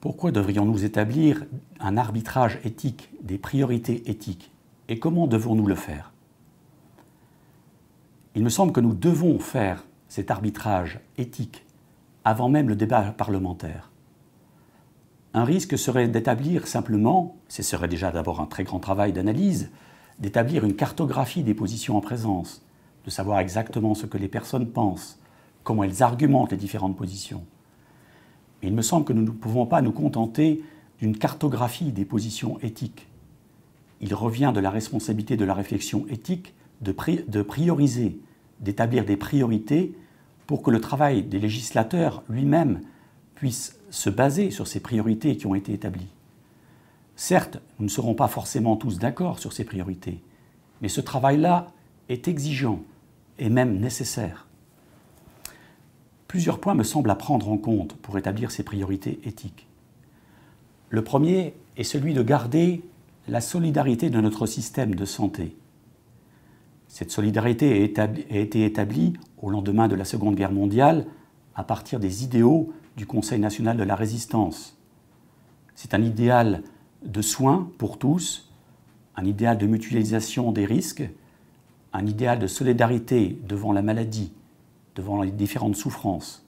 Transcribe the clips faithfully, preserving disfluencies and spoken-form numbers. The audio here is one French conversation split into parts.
Pourquoi devrions-nous établir un arbitrage éthique, des priorités éthiques? Et comment devons-nous le faire? Il me semble que nous devons faire cet arbitrage éthique avant même le débat parlementaire. Un risque serait d'établir simplement, ce serait déjà d'abord un très grand travail d'analyse, d'établir une cartographie des positions en présence, de savoir exactement ce que les personnes pensent, comment elles argumentent les différentes positions. Mais il me semble que nous ne pouvons pas nous contenter d'une cartographie des positions éthiques. Il revient de la responsabilité de la réflexion éthique de, pri de prioriser, d'établir des priorités pour que le travail des législateurs lui-même puisse se baser sur ces priorités qui ont été établies. Certes, nous ne serons pas forcément tous d'accord sur ces priorités, mais ce travail-là est exigeant et même nécessaire. Plusieurs points me semblent à prendre en compte pour établir ces priorités éthiques. Le premier est celui de garder la solidarité de notre système de santé. Cette solidarité a, établi, a été établie au lendemain de la Seconde Guerre mondiale à partir des idéaux du Conseil national de la résistance. C'est un idéal de soins pour tous, un idéal de mutualisation des risques, un idéal de solidarité devant la maladie, devant les différentes souffrances.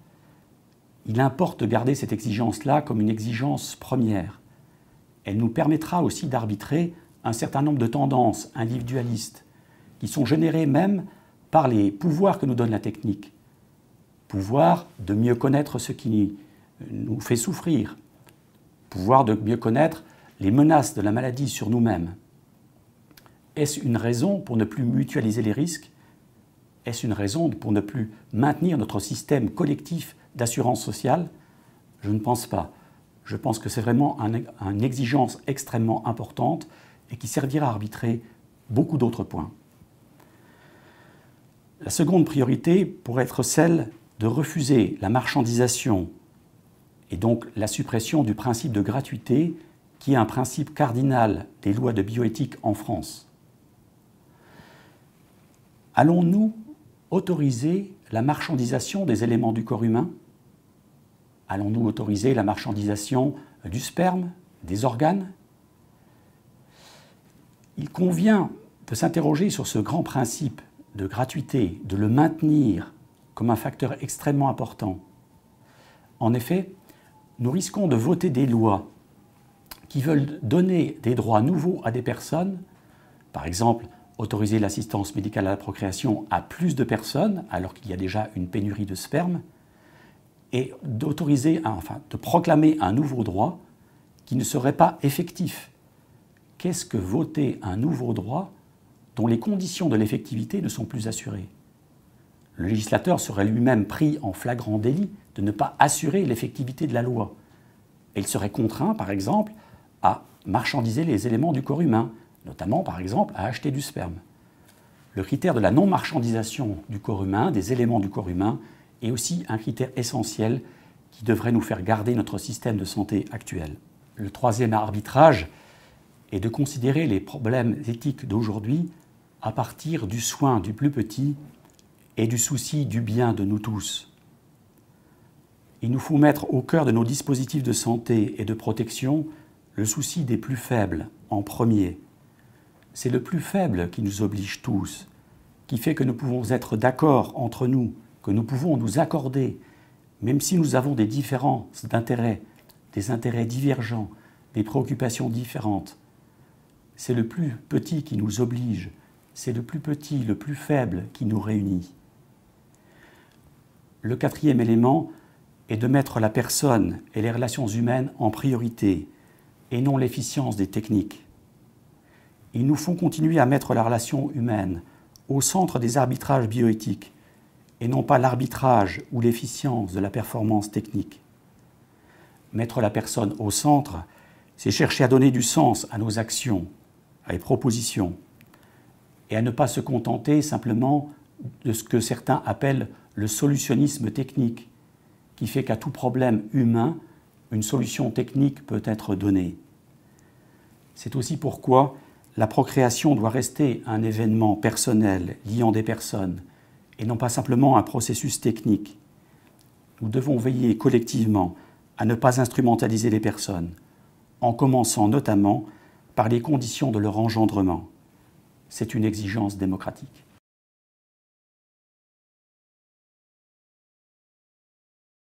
Il importe de garder cette exigence-là comme une exigence première. Elle nous permettra aussi d'arbitrer un certain nombre de tendances individualistes qui sont générées même par les pouvoirs que nous donne la technique. Pouvoir de mieux connaître ce qui nous fait souffrir, pouvoir de mieux connaître les menaces de la maladie sur nous-mêmes. Est-ce une raison pour ne plus mutualiser les risques? Est-ce une raison pour ne plus maintenir notre système collectif d'assurance sociale? Je ne pense pas. Je pense que c'est vraiment un, une exigence extrêmement importante et qui servira à arbitrer beaucoup d'autres points. La seconde priorité pourrait être celle de refuser la marchandisation et donc la suppression du principe de gratuité qui est un principe cardinal des lois de bioéthique en France. Allons-nous autoriser la marchandisation des éléments du corps humain? Allons-nous autoriser la marchandisation du sperme, des organes? Il convient de s'interroger sur ce grand principe de gratuité, de le maintenir comme un facteur extrêmement important. En effet, nous risquons de voter des lois qui veulent donner des droits nouveaux à des personnes, par exemple, autoriser l'assistance médicale à la procréation à plus de personnes, alors qu'il y a déjà une pénurie de sperme, et d'autoriser, enfin, de proclamer un nouveau droit qui ne serait pas effectif. Qu'est-ce que voter un nouveau droit dont les conditions de l'effectivité ne sont plus assurées? Le législateur serait lui-même pris en flagrant délit de ne pas assurer l'effectivité de la loi. Et il serait contraint, par exemple, à marchandiser les éléments du corps humain, notamment, par exemple, à acheter du sperme. Le critère de la non-marchandisation du corps humain, des éléments du corps humain, est aussi un critère essentiel qui devrait nous faire garder notre système de santé actuel. Le troisième arbitrage est de considérer les problèmes éthiques d'aujourd'hui à partir du soin du plus petit et du souci du bien de nous tous. Il nous faut mettre au cœur de nos dispositifs de santé et de protection le souci des plus faibles en premier. C'est le plus faible qui nous oblige tous, qui fait que nous pouvons être d'accord entre nous, que nous pouvons nous accorder, même si nous avons des différences d'intérêts, des intérêts divergents, des préoccupations différentes. C'est le plus petit qui nous oblige, c'est le plus petit, le plus faible qui nous réunit. Le quatrième élément est de mettre la personne et les relations humaines en priorité, et non l'efficience des techniques. Il nous faut continuer à mettre la relation humaine au centre des arbitrages bioéthiques, et non pas l'arbitrage ou l'efficience de la performance technique. Mettre la personne au centre, c'est chercher à donner du sens à nos actions, à nos propositions, et à ne pas se contenter simplement de ce que certains appellent le solutionnisme technique, qui fait qu'à tout problème humain, une solution technique peut être donnée. C'est aussi pourquoi la procréation doit rester un événement personnel liant des personnes, et non pas simplement un processus technique. Nous devons veiller collectivement à ne pas instrumentaliser les personnes, en commençant notamment par les conditions de leur engendrement. C'est une exigence démocratique.